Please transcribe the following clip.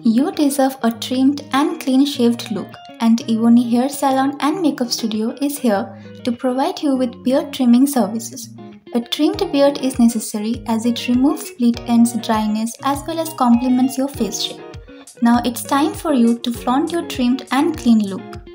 You deserve a trimmed and clean-shaved look, and Evonie Hair Salon and Makeup Studio is here to provide you with beard trimming services. A trimmed beard is necessary as it removes split ends, dryness as well as complements your face shape. Now it's time for you to flaunt your trimmed and clean look.